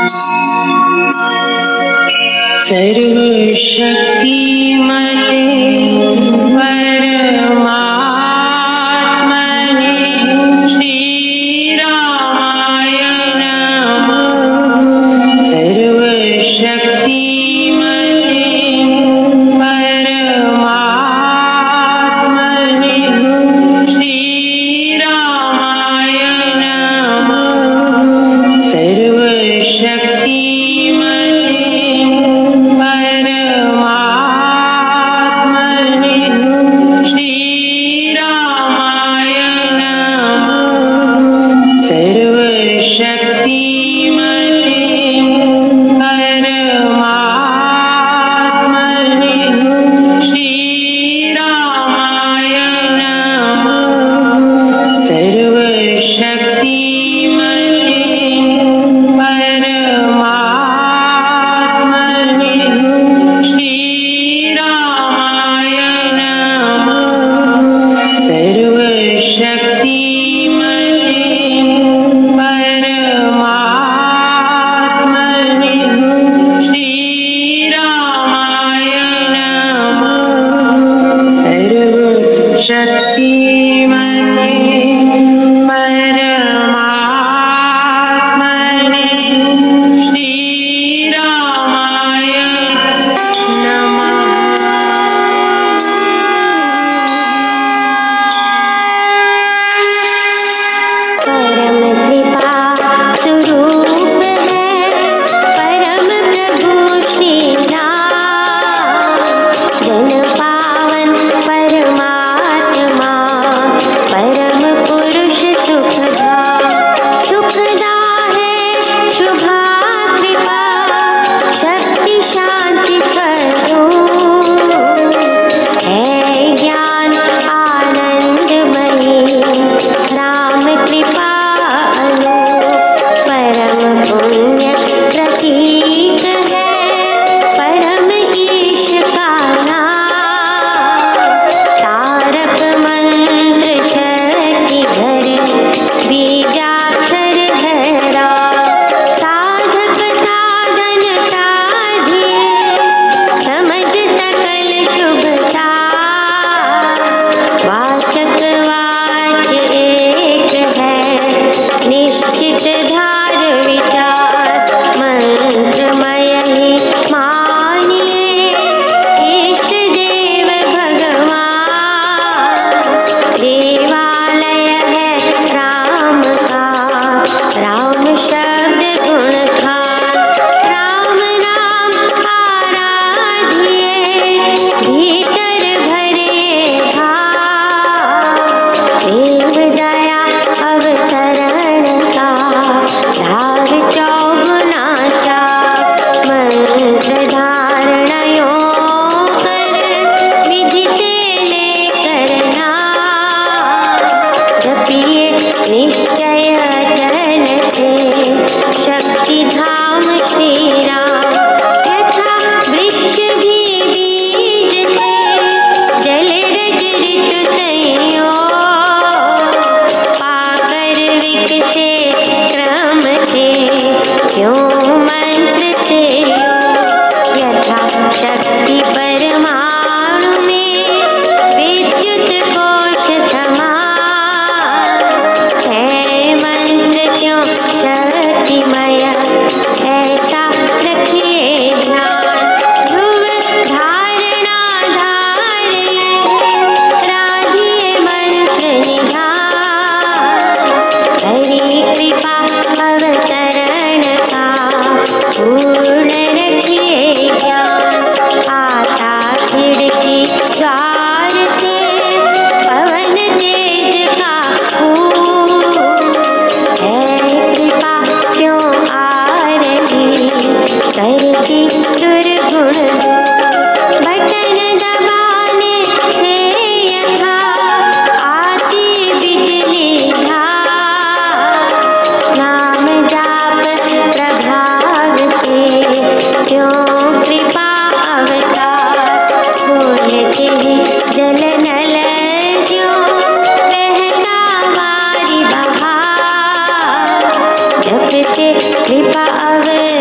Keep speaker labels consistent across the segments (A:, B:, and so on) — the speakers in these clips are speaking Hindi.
A: कृपा अवतार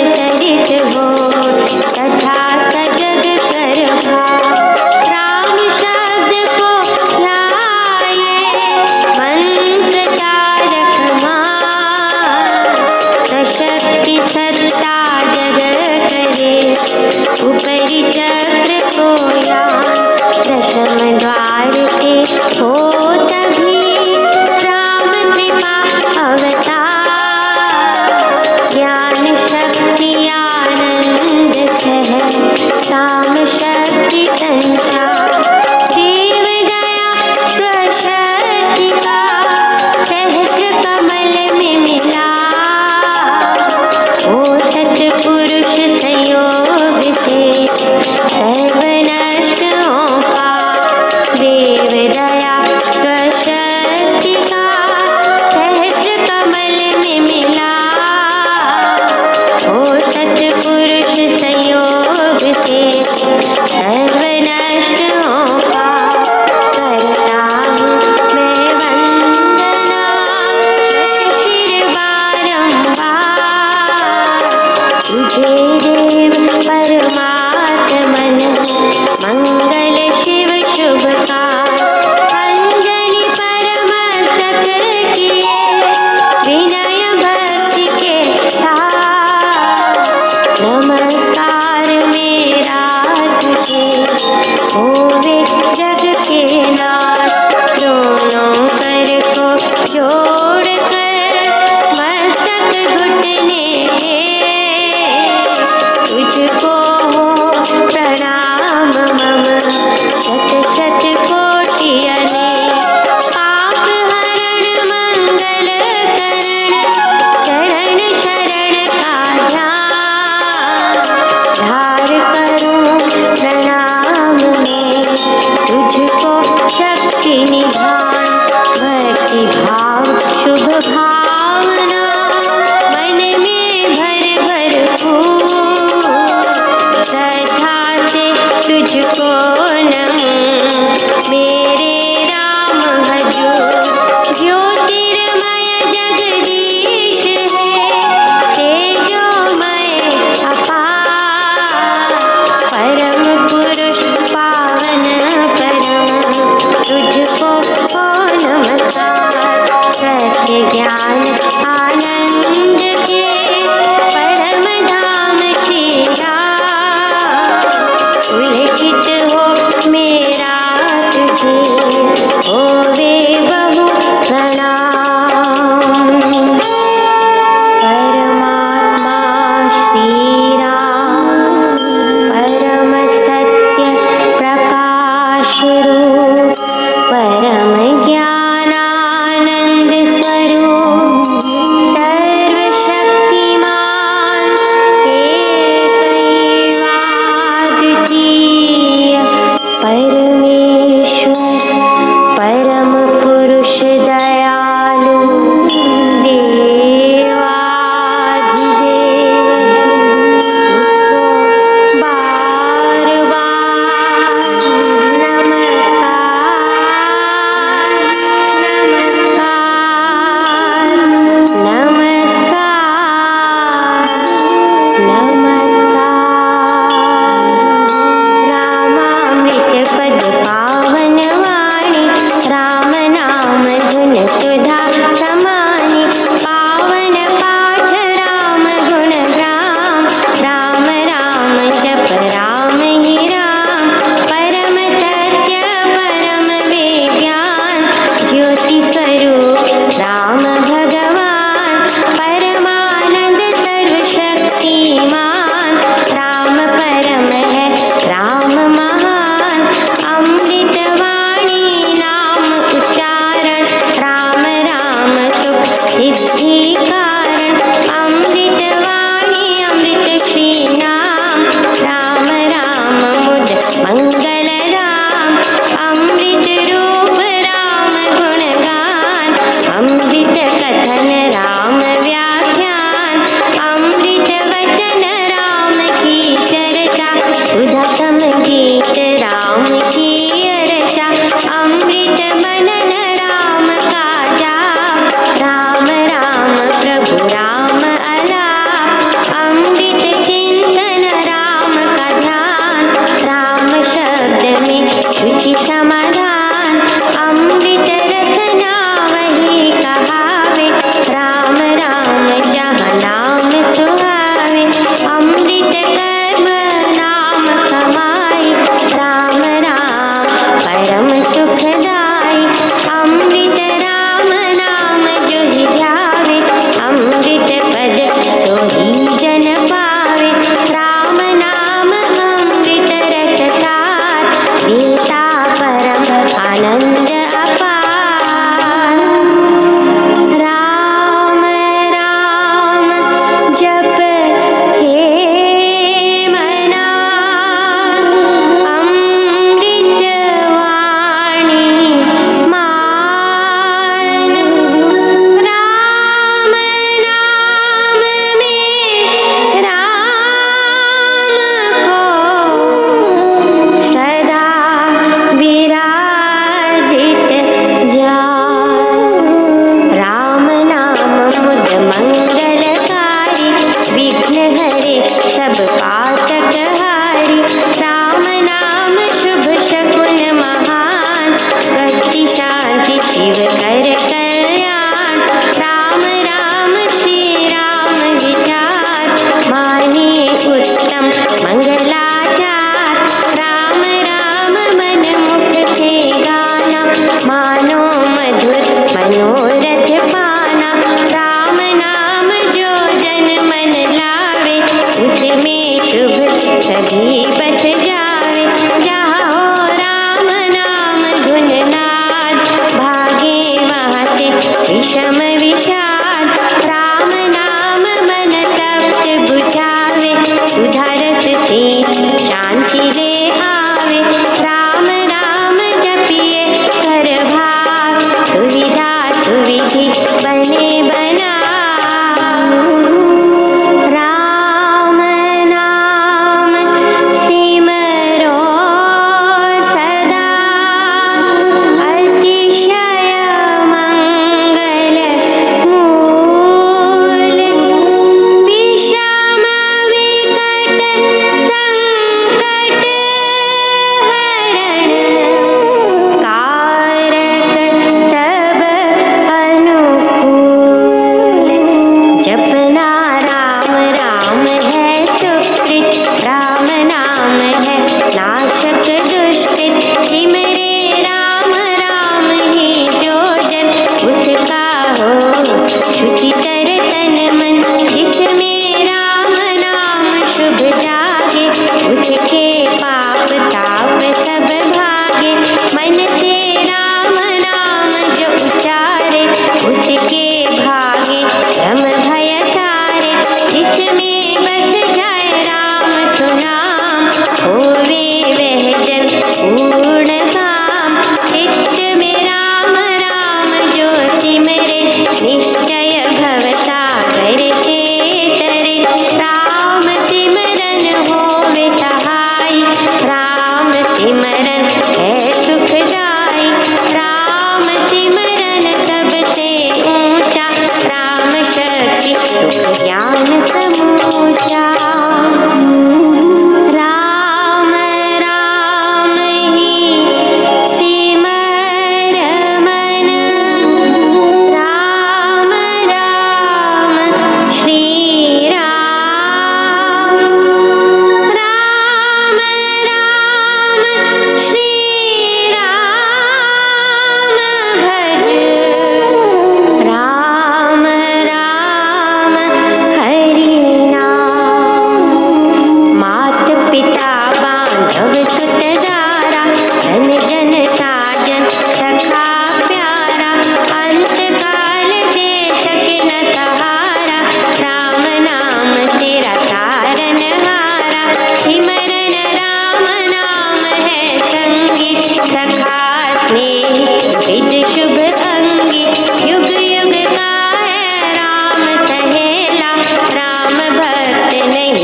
A: उल्लेखित हो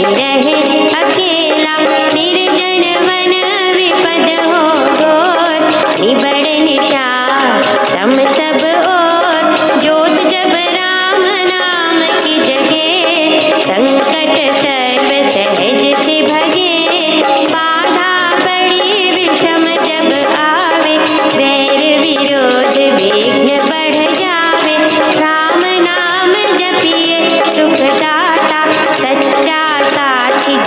A: रहे अकेला। निर्जन वन विपद हो घोर, निबड़ निशा तम सब ओर। ज्योत जब राम नाम की जगे, संकट सर्व सहज से भगे। बाधा बड़ी विषम जब आवे, वैर विरोध विघ्न बढ़ जावे। राम नाम जपिए सुखदाता, सच्चा साथी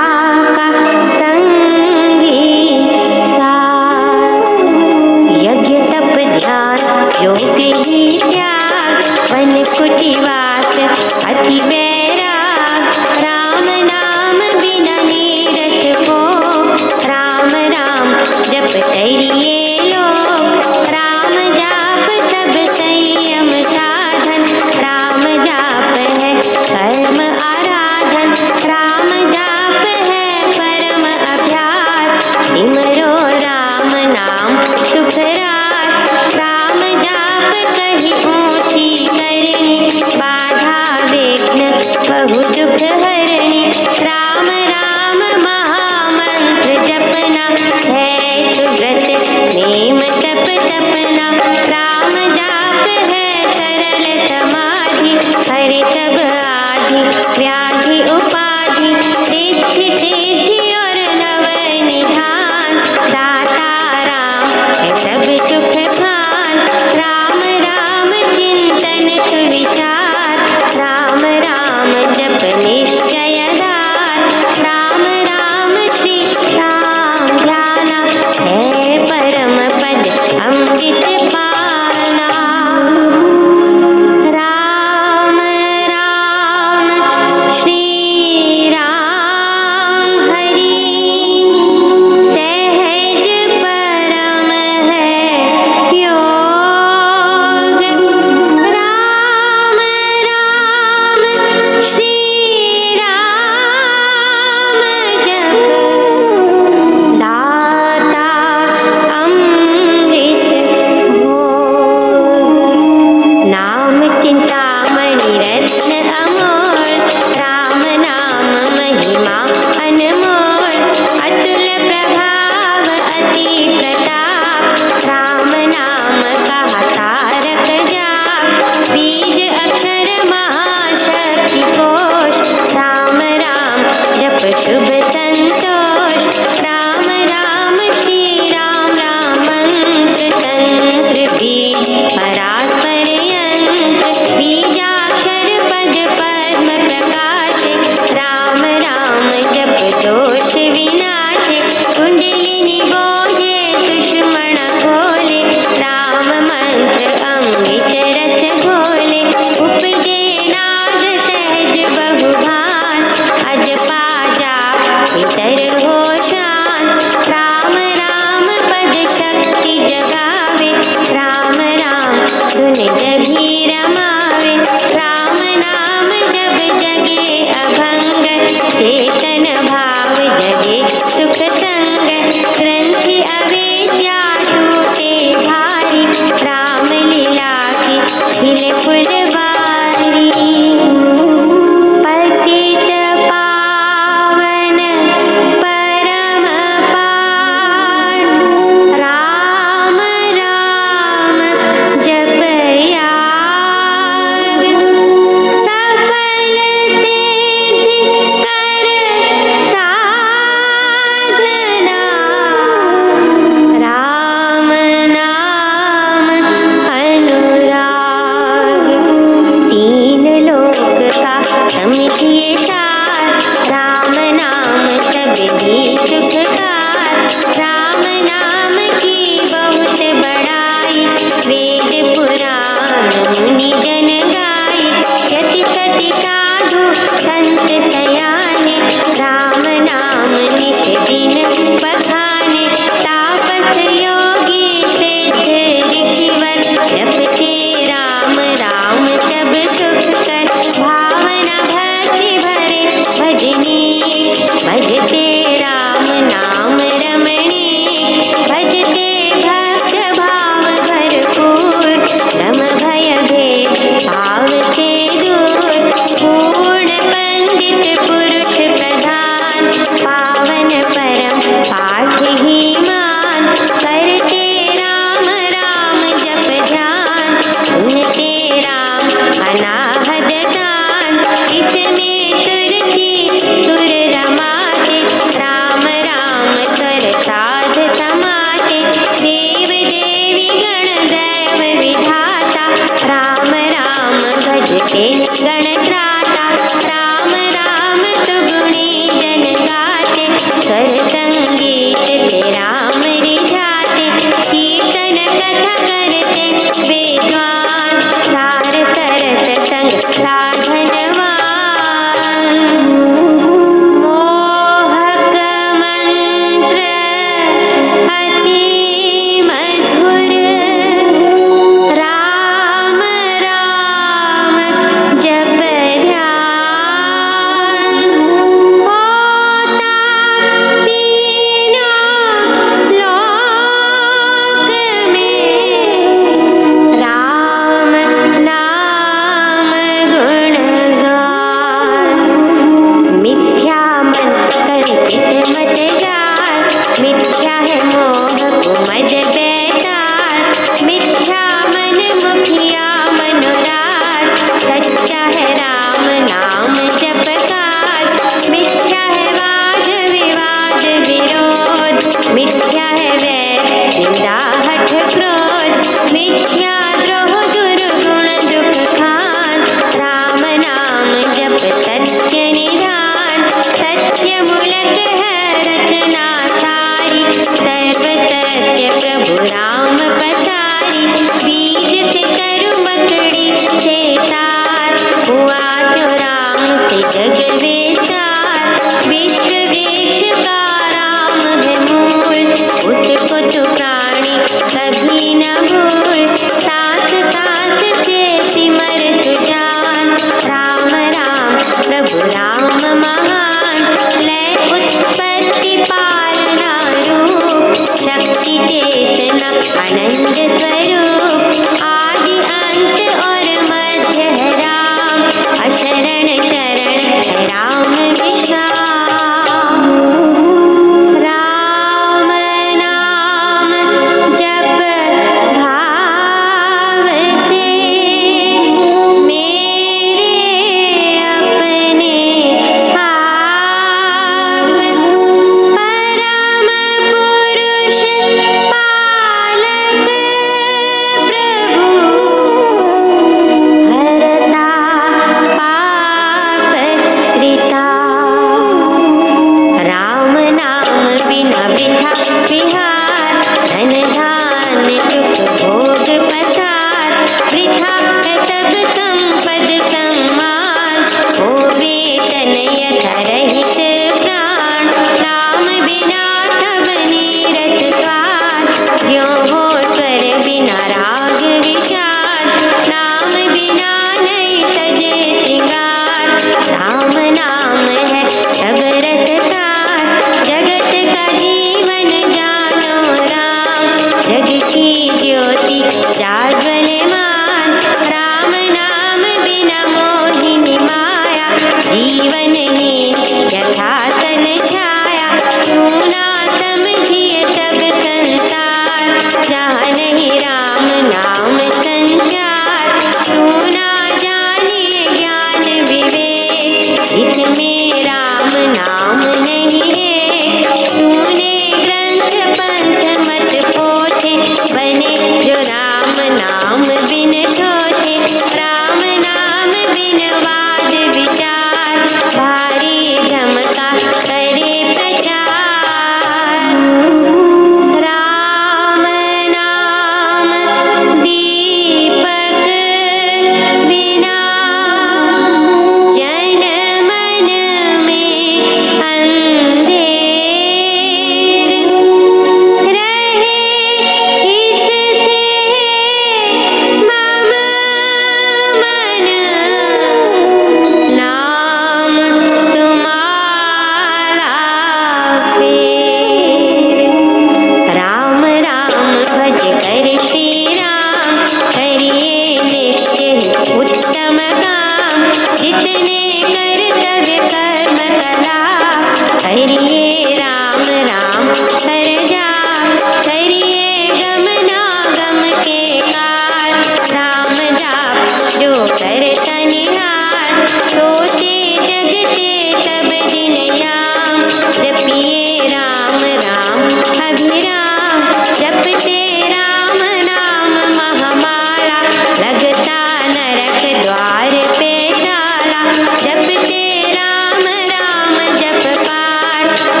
A: करिए राम राम हर जाप, करिए गम ना गम के काल। राम जाप जो करता निहार, सोते जगते सब दिन याम। जपिए राम राम अभिराम, जपते राम नाम महामाला। लगता नरक द्वार पे ताला, जपते राम राम जप पार।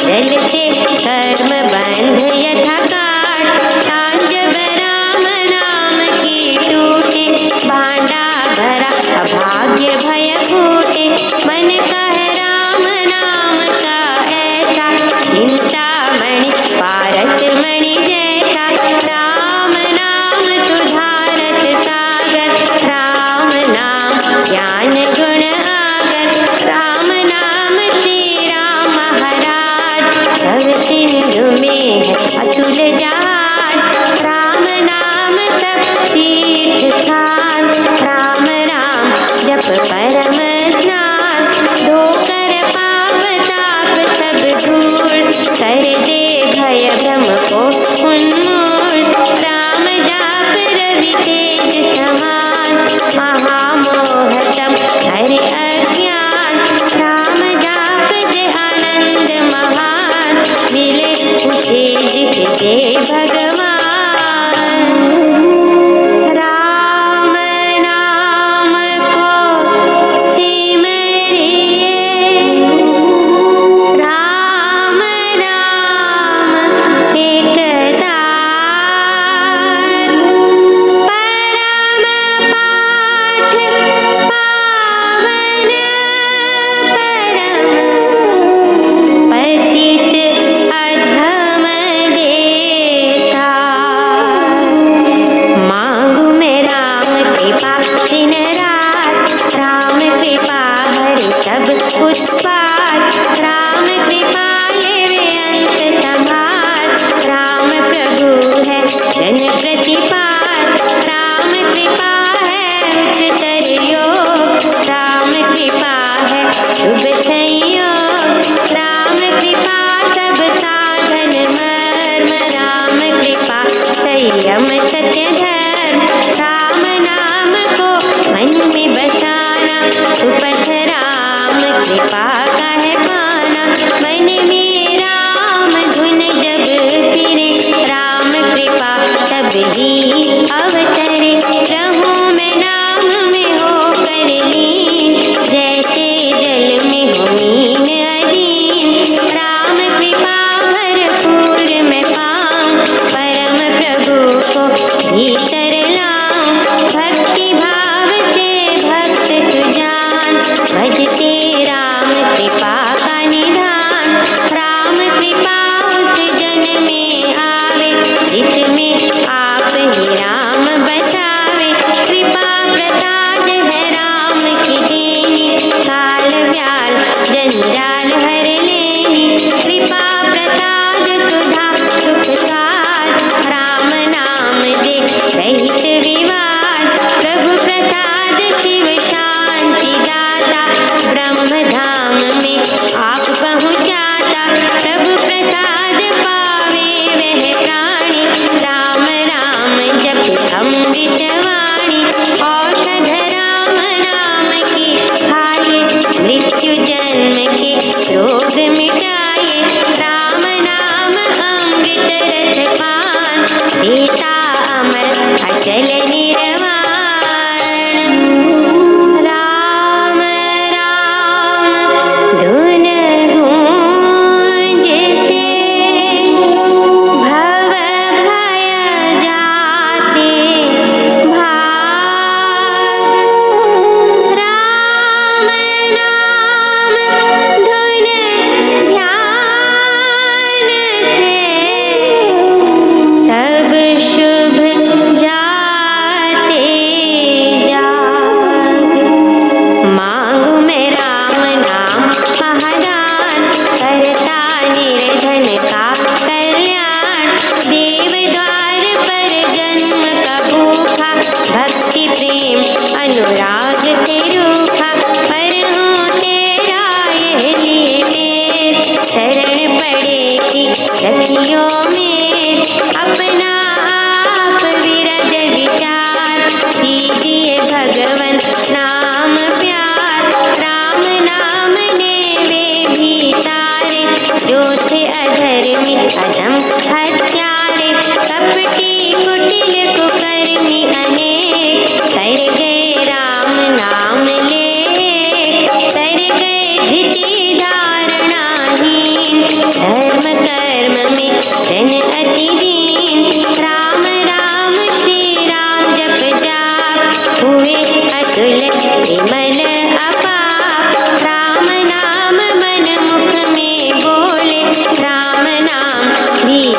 A: रहियो में अपना आप विरज विचार, दीजिए भगवन नाम प्यार। राम नाम ने वे भी तारे, जो थे अधर्मी अधम हत्यारे। कपटी कुटिल कुकर्मी अनेक, तर गए राम नाम लेख। तर गए धृति धारणाहीन, धर्म कर्म में जन अति दीन। राम राम श्री राम जप जाप, हुए अतुल विमल अपाप। राम नाम मन मुख में बोले, राम नाम भी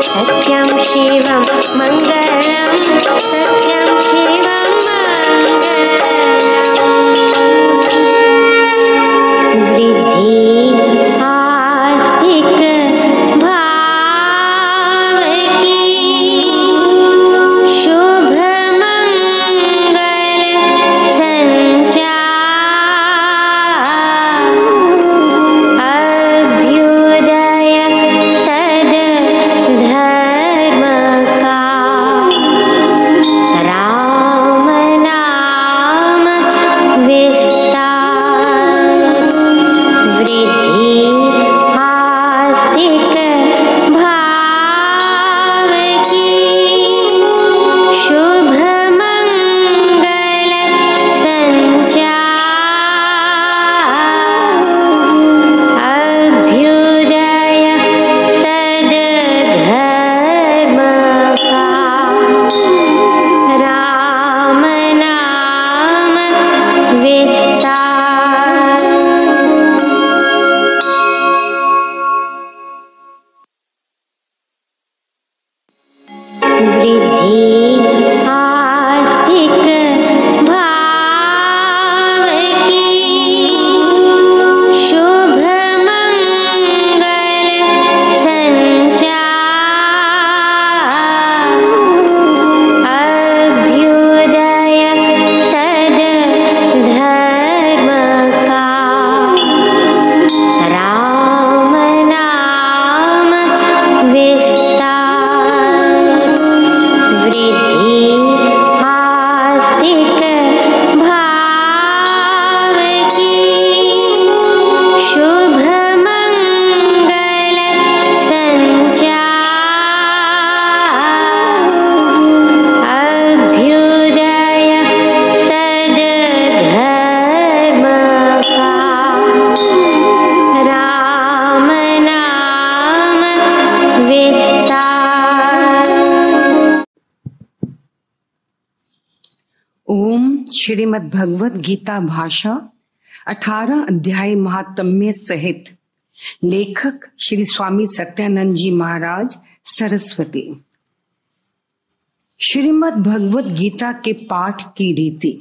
A: सत्यं शिवं मङ्गलं सत्यं शिवं मङ्गलम् वृद्धि आस्तिक भाव की शुभ मंगल संचार अभ्युदय सद धर्म का राम नाम विस्तार वृद्धि आस्तिक भाव की शुभ मंगल संचार अभ्युदय सद धर्म का राम नाम विस्तार। वृद्धि आस्तिक भाव की शुभ मंगल संचार अभ्युदय सद धर्म का राम नाम विस्तार वृद्धि आस्तिक भाव की शुभ मंगल संचार अभ्युदय सद धर्म का राम नाम विस्तार।
B: ओम श्रीमद् भगवत गीता भाषा 18 अध्याय महात्म्य सहित लेखक श्री स्वामी सत्यानंद जी महाराज सरस्वती। श्रीमद् भगवत गीता के पाठ की रीति।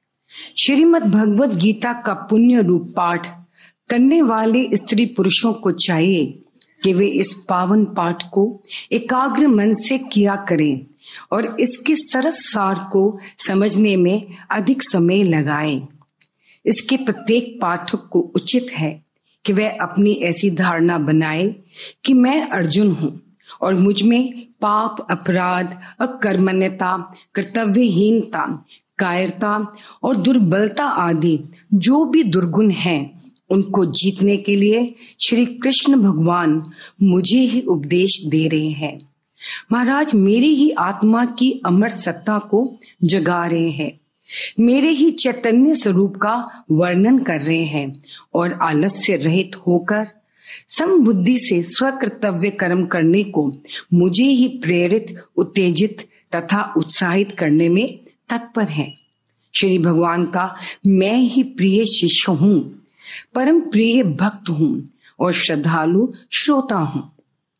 B: श्रीमद् भगवत गीता का पुण्य रूप पाठ करने वाले स्त्री पुरुषों को चाहिए कि वे इस पावन पाठ को एकाग्र मन से किया करें और इसके सरस सार को समझने में अधिक समय लगाएं। इसके प्रत्येक पाठक को उचित है कि वह अपनी ऐसी धारणा बनाए कि मैं अर्जुन हूँ और मुझ में पाप, अपराध, अकर्मण्यता, कर्तव्यहीनता, कायरता और दुर्बलता आदि जो भी दुर्गुण हैं, उनको जीतने के लिए श्री कृष्ण भगवान मुझे ही उपदेश दे रहे हैं। महाराज मेरी ही आत्मा की अमर सत्ता को जगा रहे हैं, मेरे ही चैतन्य स्वरूप का वर्णन कर रहे हैं और आलस्य रहित होकर समबुद्धि से स्वकर्तव्य कर्म करने को मुझे ही प्रेरित, उत्तेजित तथा उत्साहित करने में तत्पर हैं। श्री भगवान का मैं ही प्रिय शिष्य हूँ, परम प्रिय भक्त हूँ और श्रद्धालु श्रोता हूँ।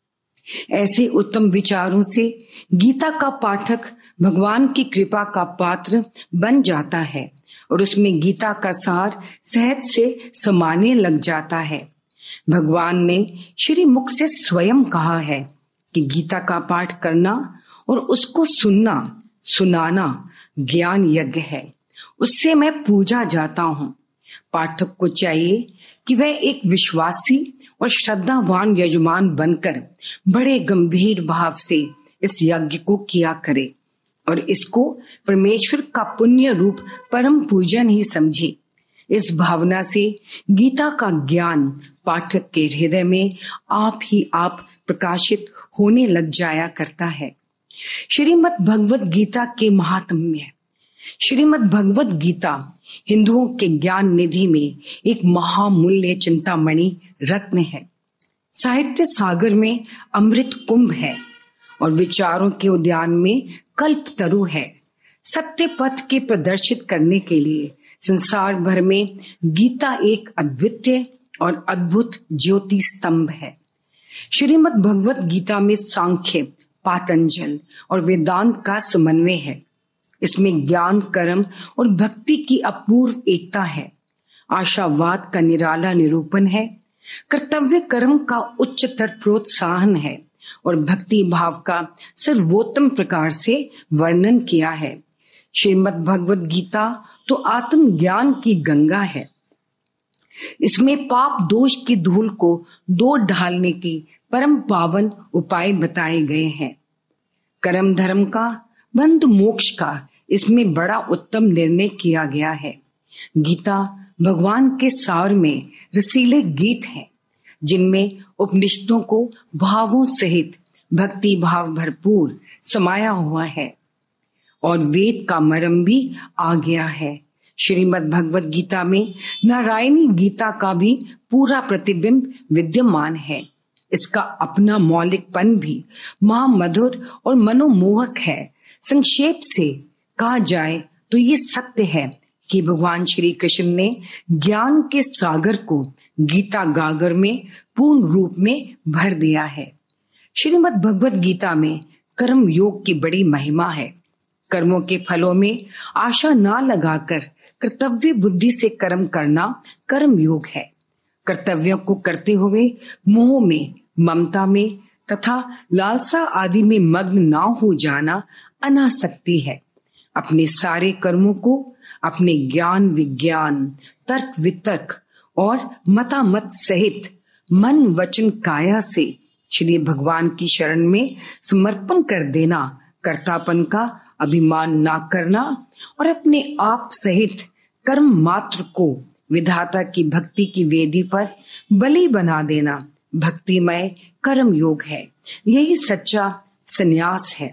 B: ऐसे उत्तम विचारों से गीता का पाठक भगवान की कृपा का पात्र बन जाता है और उसमें गीता का सार सहज से समाने लग जाता है। भगवान ने श्री मुख से स्वयं कहा है कि गीता का पाठ करना और उसको सुनना, सुनाना ज्ञान यज्ञ है, उससे मैं पूजा जाता हूँ। पाठक को चाहिए कि वह एक विश्वासी और श्रद्धावान यजमान बनकर बड़े गंभीर भाव से इस यज्ञ को किया करे और इसको परमेश्वर का पुण्य रूप परम पूजन ही समझे। इस भावना से गीता का ज्ञान पाठक के हृदय में आप ही आप प्रकाशित होने लग जाया करता है। श्रीमद् भगवत गीता के महात्म्य। श्रीमद् भगवत गीता हिंदुओं के ज्ञान निधि में एक महामूल्य चिंतामणि रत्न है। साहित्य सागर में अमृत कुंभ है और विचारों के उद्यान में कल्प तरु है। सत्य पथ के प्रदर्शित करने के लिए संसार भर में गीता एक अद्वितीय और अद्भुत ज्योति स्तंभ है। श्रीमद् भगवत गीता में सांख्य, पातंजल और वेदांत का समन्वय है। इसमें ज्ञान, कर्म और भक्ति की अपूर्व एकता है। आशावाद का निराला निरूपण है, कर्तव्य कर्म का उच्चतर प्रोत्साहन है और भक्ति भाव का सर्वोत्तम प्रकार से वर्णन किया है। श्रीमद् भगवत गीता तो आत्मज्ञान की गंगा है। इसमें पाप दोष की धूल को दूर ढालने की परम पावन उपाय बताए गए हैं। कर्म धर्म का, बंध मोक्ष का इसमें बड़ा उत्तम निर्णय किया गया है। गीता भगवान के सार में रसीले गीत हैं, जिनमें उपनिषदों को भावों सहित भक्ति भाव भरपूर समाया हुआ है और वेद का मर्म भी आ गया है। श्रीमद् भगवत गीता में नारायणी गीता का भी पूरा प्रतिबिंब विद्यमान है। इसका अपना मौलिकपन भी महामधुर और मनोमोहक है। संक्षेप से कहा जाए तो ये सत्य है कि भगवान श्री कृष्ण ने ज्ञान के सागर को गीता गागर में पूर्ण रूप में भर दिया है। श्रीमद् भगवत गीता में कर्म योग की बड़ी महिमा है। कर्मों के फलों में आशा ना लगाकर कर्तव्य बुद्धि से कर्म करना कर्म योग है। कर्तव्यों को करते हुए मोह में, ममता में तथा लालसा आदि में मग्न ना हो जाना अनासक्ति है। अपने सारे कर्मों को अपने ज्ञान विज्ञान, तर्क वितर्क और मतामत सहित मन वचन काया से श्री भगवान की शरण में समर्पण कर देना, कर्तापन का अभिमान ना करना और अपने आप सहित कर्म मात्र को विधाता की भक्ति की वेदी पर बलि बना देना भक्तिमय कर्म योग है। यही सच्चा संन्यास है।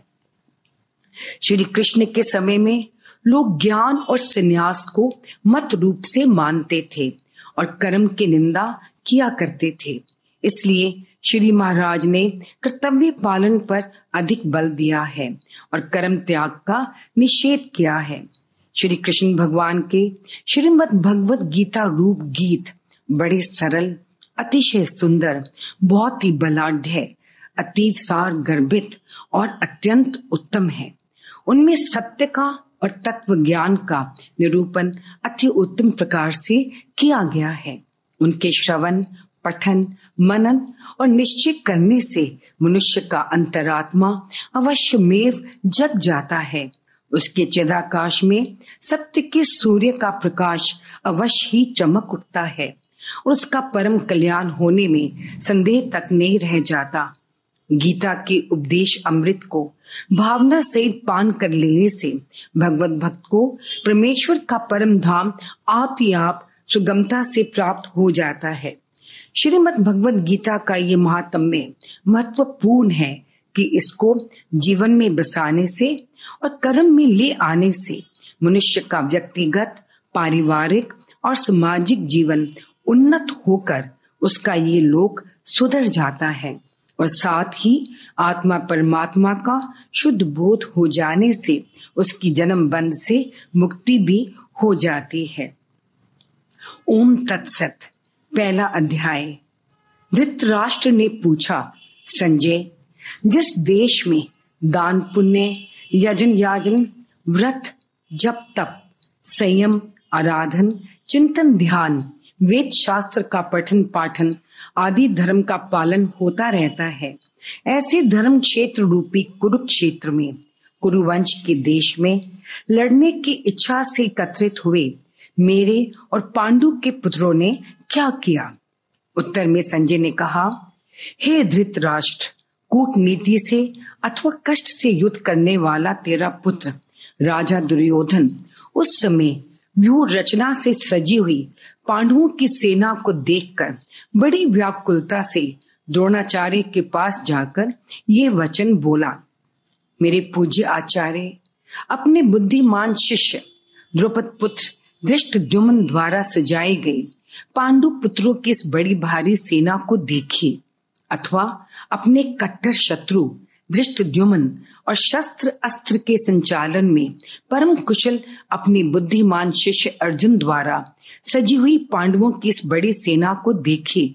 B: श्री कृष्ण के समय में लोग ज्ञान और संन्यास को मत रूप से मानते थे और कर्म की निंदा किया करते थे। इसलिए श्री महाराज ने कर्तव्य पालन पर अधिक बल दिया है और कर्म त्याग का निषेध किया है। श्री कृष्ण भगवान के श्रीमद् भगवत गीता रूप गीत बड़े सरल, अतिशय सुंदर, बहुत ही बलाढ्य, अतीव सार गर्भित और अत्यंत उत्तम है। उनमें सत्य का और तत्व ज्ञान का निरूपण अति उत्तम प्रकार से किया गया है। उनके श्रवण, पठन, मनन और निश्चय करने से मनुष्य का अंतरात्मा अवश्यमेव जग जाता है। उसके चिदाकाश में सत्य के सूर्य का प्रकाश अवश्य ही चमक उठता है और उसका परम कल्याण होने में संदेह तक नहीं रह जाता। गीता के उपदेश अमृत को भावना सहित पान कर लेने से भगवत भक्त को परमेश्वर का परम धाम आप ही आप सुगमता से प्राप्त हो जाता है। श्रीमद् भगवत गीता का ये महात्म्य महत्वपूर्ण है कि इसको जीवन में बसाने से और कर्म में ले आने से मनुष्य का व्यक्तिगत, पारिवारिक और सामाजिक जीवन उन्नत होकर उसका ये लोक सुधर जाता है और साथ ही आत्मा परमात्मा का शुद्ध बोध हो जाने से उसकी जन्म बंध से मुक्ति भी हो जाती है। ओम तत्सत। पहला अध्याय। धृतराष्ट्र ने पूछा, संजय, जिस देश में दान पुण्य, यजन याजन, व्रत, जप तप, संयम, आराधन, चिंतन ध्यान, वेद शास्त्र का पठन पाठन आदि धर्म का पालन होता रहता है, ऐसे धर्म क्षेत्र रूपी कुरुक्षेत्र में, कुरुवंश के देश में लड़ने की इच्छा से एकत्रित हुए मेरे और पांडु के पुत्रों ने क्या किया? उत्तर में संजय ने कहा, हे धृतराष्ट्र, कूटनीति से अथवा कष्ट से युद्ध करने वाला तेरा पुत्र राजा दुर्योधन उस समय व्यूह रचना से सजी हुई पांडवों की सेना को देखकर बड़ी व्याकुलता से द्रोणाचार्य के पास जाकर ये वचन बोला, मेरे पूज्य आचार्य, अपने बुद्धिमान शिष्य द्रौपद पुत्र धृष्टद्युम्न द्वारा सजाई गई पांडु पुत्रों की इस बड़ी भारी सेना को देखिए, अथवा अपने कट्टर शत्रु धृष्टद्युम्न और शस्त्र अस्त्र के संचालन में परम कुशल अपने बुद्धिमान शिष्य अर्जुन द्वारा सजी हुई पांडवों की इस बड़ी सेना को देखिए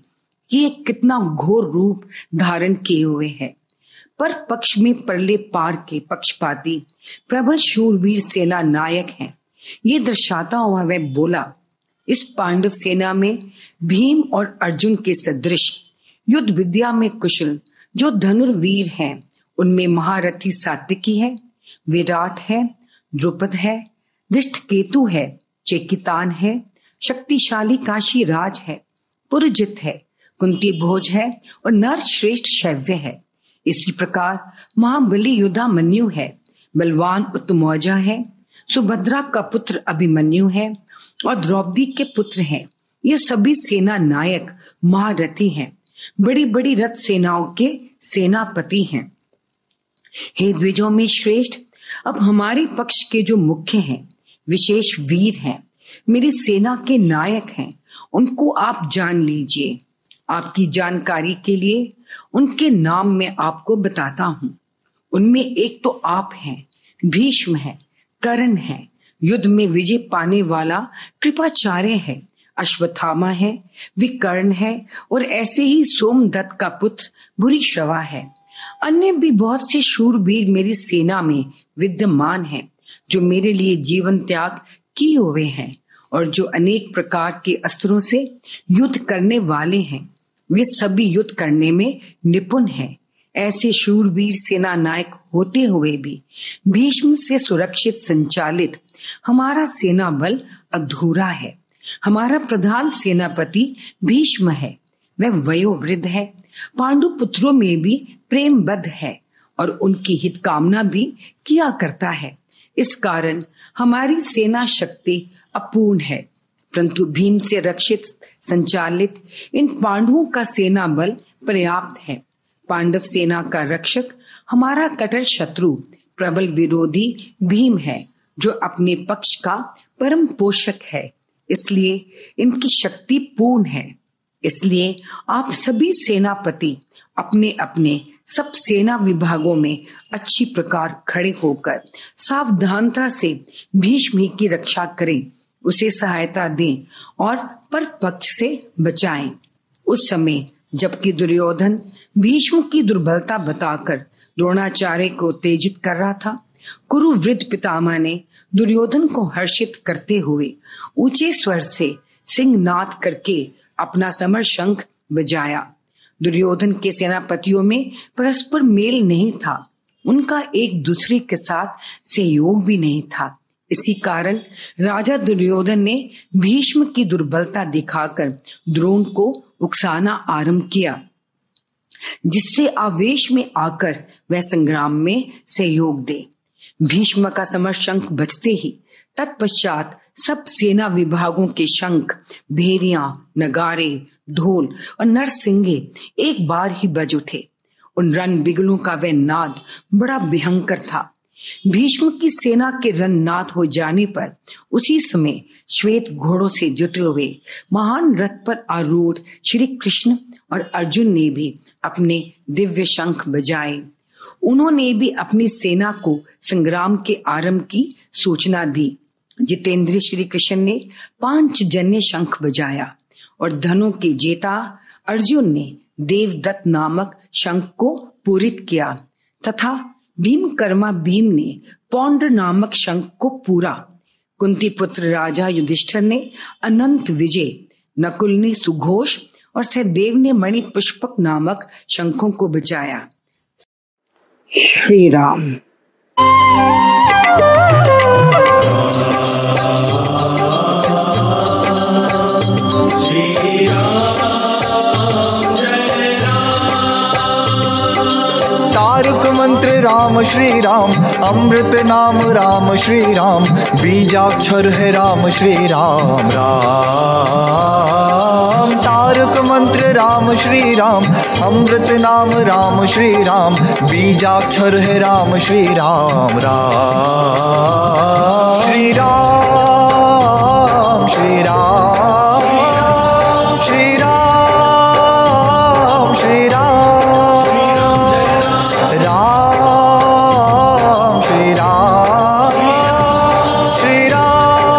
B: कि ये कितना घोर रूप धारण किए हुए है। पर पक्ष में परले पार के पक्षपाती प्रबल शूरवीर सेना नायक हैं, ये दर्शाता हुआ वह बोला, इस पांडव सेना में भीम और अर्जुन के सदृश युद्ध विद्या में कुशल जो धनुर्वीर हैं, उनमें महारथी सात्विकी है, विराट है, द्रुपद है, दृष्टकेतु है, चेकितान है, शक्तिशाली काशी राज है, पुरजित है, कुंती भोज है और नर श्रेष्ठ शैव्य है। इसी प्रकार महाबली युधामन्यु है, बलवान उत्तमौजा है, सुभद्रा का पुत्र अभिमन्यु है और द्रौपदी के पुत्र हैं। ये सभी सेना नायक महारथी हैं, बड़ी बड़ी रथ सेनाओं के सेनापति हैं। हे द्विजों में श्रेष्ठ, अब हमारे पक्ष के जो मुख्य हैं, विशेष वीर हैं, मेरी सेना के नायक हैं, उनको आप जान लीजिए। आपकी जानकारी के लिए उनके नाम मैं आपको बताता हूं। उनमें एक तो आप हैं, भीष्म है, कर्ण है, युद्ध में विजय पाने वाला कृपाचार्य है, अश्वत्थामा है, विकर्ण है और ऐसे ही सोमदत्त का पुत्र भूरिश्रवा है। अन्य भी बहुत से शूरवीर मेरी सेना में विद्यमान हैं, जो मेरे लिए जीवन त्याग किए हुए हैं और जो अनेक प्रकार के अस्त्रों से युद्ध करने वाले हैं। वे सभी युद्ध करने में निपुण हैं। ऐसे शूरवीर सेना नायक होते हुए भी भीष्म से सुरक्षित संचालित हमारा सेना बल अधूरा है। हमारा प्रधान सेनापति भीष्म है, वह वयोवृद्ध है, पांडु पुत्रों में भी प्रेमबद्ध है और उनकी हित कामना भी किया करता है। इस कारण हमारी सेना शक्ति अपूर्ण है, परंतु भीम से रक्षित संचालित इन पांडवों का सेना बल पर्याप्त है। पांडव सेना का रक्षक हमारा कट्टर शत्रु प्रबल विरोधी भीम है, जो अपने पक्ष का परम पोषक है, इसलिए इनकी शक्ति पूर्ण है। इसलिए आप सभी सेनापति अपने अपने सब सेना विभागों में अच्छी प्रकार खड़े होकर सावधानता से भीष्म की रक्षा करें, उसे सहायता दें और परपक्ष से बचाएं। उस समय जबकि दुर्योधन भीष्म की दुर्बलता बताकर द्रोणाचार्य को उत्तेजित कर रहा था, कुरुवृद्ध पितामह ने दुर्योधन को हर्षित करते हुए ऊंचे स्वर से सिंहनाद करके अपना समर शंख बजाया। दुर्योधन के सेनापतियों में परस्पर मेल नहीं था, उनका एक दूसरे के साथ सहयोग भी नहीं था। इसी कारण राजा दुर्योधन ने भीष्म की दुर्बलता दिखाकर द्रोण को उकसाना आरंभ किया, जिससे आवेश में आकर वह संग्राम में सहयोग दे। भीष्म का समर शंख बजते ही तत्पश्चात सब सेना विभागों के शंख, भेरियां, नगारे, ढोल और नरसिंगे एक बार ही बज उठे। उन रण बिगलों का वह नाद बड़ा भयंकर था। भीष्म की सेना के रणनाद हो जाने पर उसी समय श्वेत घोड़ों से जुटे हुए महान रथ पर आरूढ़ श्री कृष्ण और अर्जुन ने भी अपने दिव्य शंख बजाए। उन्होंने भी अपनी सेना को संग्राम के आरंभ की सूचना दी। जितेंद्र श्री कृष्ण ने पांचजन्य शंख बजाया और धनुष के जेता अर्जुन ने देवदत्त नामक शंख को पूरित किया तथा भीमकर्मा भीम ने पौंड्र नामक शंख को पूरा। कुंती पुत्र राजा युधिष्ठिर ने अनंत विजय, नकुल ने सुघोष और सहदेव ने मणि पुष्पक नामक शंखों को बजाया। श्री राम।
C: तारक मंत्र राम श्री राम, अमृत नाम राम श्री राम, बीजाक्षर है राम श्री राम राम। तारक मंत्र राम श्री राम, अमृत नाम राम श्री राम, बीजाक्षर है राम श्री राम राम। श्री राम श्री राम श्री राम श्री राम राम श्री राम श्री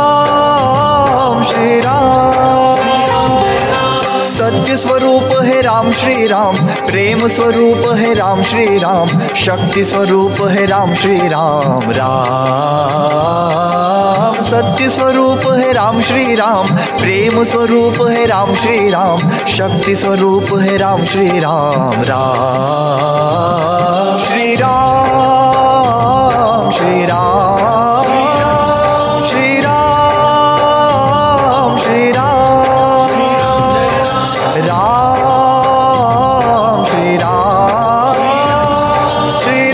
C: राम श्री राम। सत्य स्वरूप है प्रेम स्वरूप है राम श्री राम, शक्ति स्वरूप है राम श्री राम। राम सत्य स्वरूप है राम श्री राम, प्रेम स्वरूप है राम श्री राम, शक्ति स्वरूप है राम श्री राम। राम श्री राम श्री राम श्री राम श्री राम राम श्री राम श्री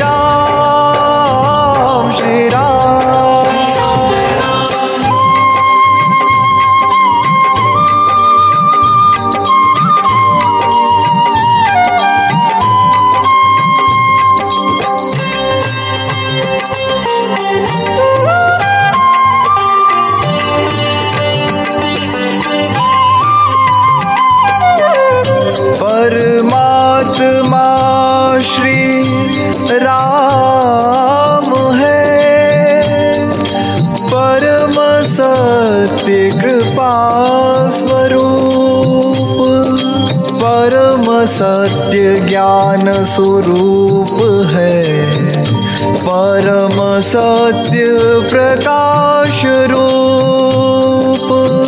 C: राम श्री राम। परमात्मा श्री राम है, परम सत्य कृपा स्वरूप, परम सत्य ज्ञान स्वरूप है, परम सत्य प्रकाश रूप,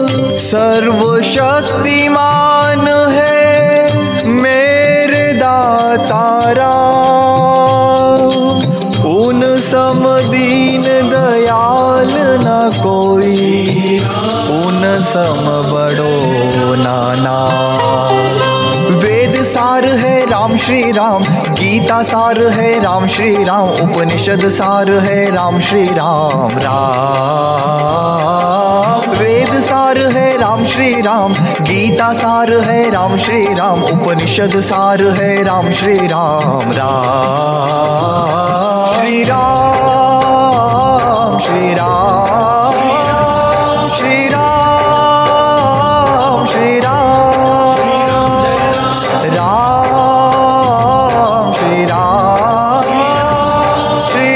C: सर्वशक्तिमान है मेरे दातारा, उन सम दीन दयाल न कोई, उन सम बड़ो नाना। वेद सार है राम श्री राम, गीता सार है राम श्री राम, उपनिषद सार है राम श्री राम। राम वेद सार है राम श्री राम, गीता सार है राम श्री राम, उपनिषद सार है राम श्री राम। राम श्री राम श्री राम श्री राम श्री राम राम श्री राम श्री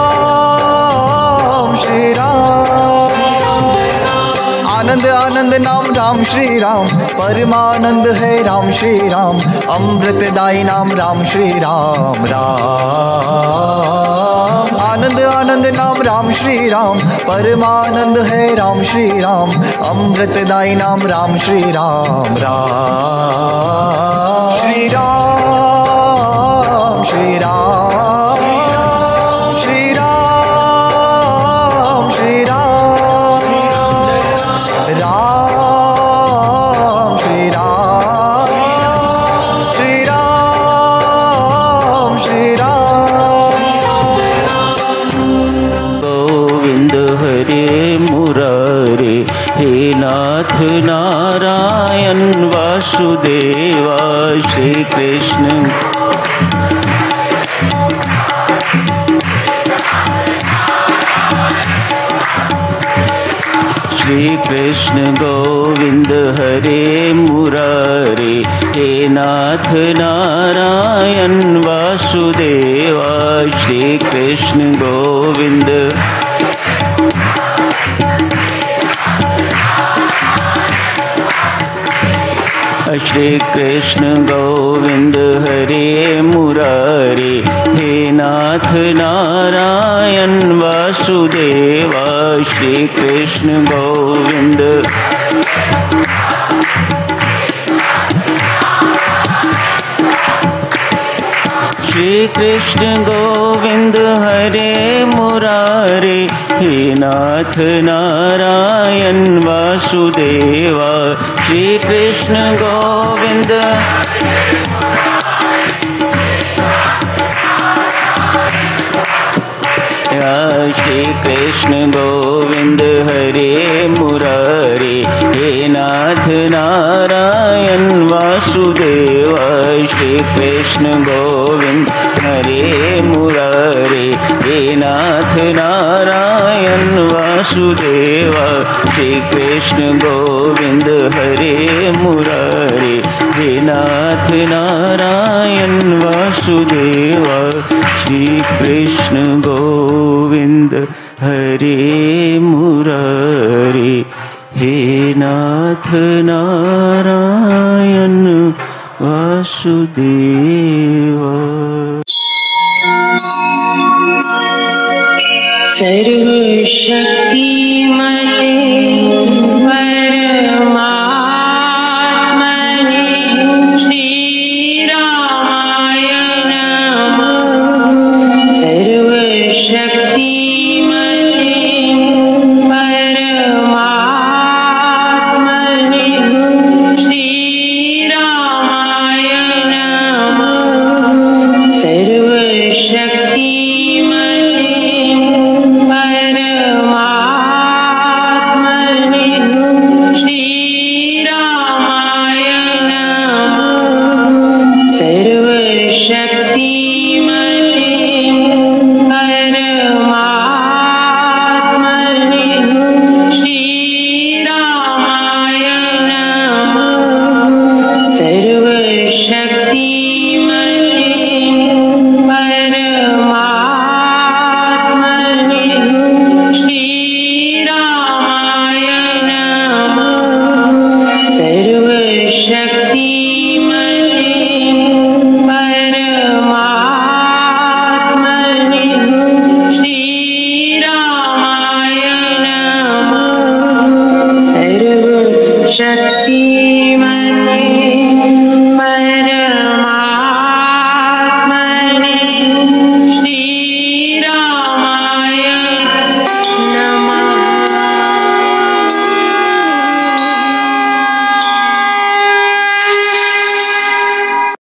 C: राम श्री राम। आनंद आनंद नाम राम श्री राम, परमानंद है राम श्री राम, अमृतदायी नाम राम श्री राम। राम आनंद आनंद नाम राम श्री राम, परमानंद है राम श्री राम, अमृतदायी नाम राम श्री राम। राम श्री राम श्री राम श्री राम श्री राम राम श्री राम श्री राम श्री राम।
D: गोविंद हरे मुरारे, हे नाथ नारायण वासुदेवा, श्री कृष्ण श्री कृष्ण गोविंद हरे मुरारे, हे नाथ नारायण वासुदेवा, श्री कृष्ण गोविंद श्री कृष्ण गोविंद हरे मुरारे, हे नाथ नारायण वासुदेवा, श्री कृष्ण गोविंद श्री कृष्ण गोविंद हरे मुरारे, हे नाथ नारायण वासुदेवा, श्री कृष्ण गोविंद श्री कृष्ण गोविंद हरे मुरारे, हे नाथ नारायण वासुदेवा, श्री कृष्ण गोविंद हरे मुरारे, हे नाथ नारायण वासुदेवा, श्री कृष्ण गोविंद हरे मुरारे, हे नाथ नारायण वासुदेवा, श्री कृष्ण गोविंद हरे मुरारे, हे नाथ नारायण वासुदेवा।
A: सर्वशक्तिमते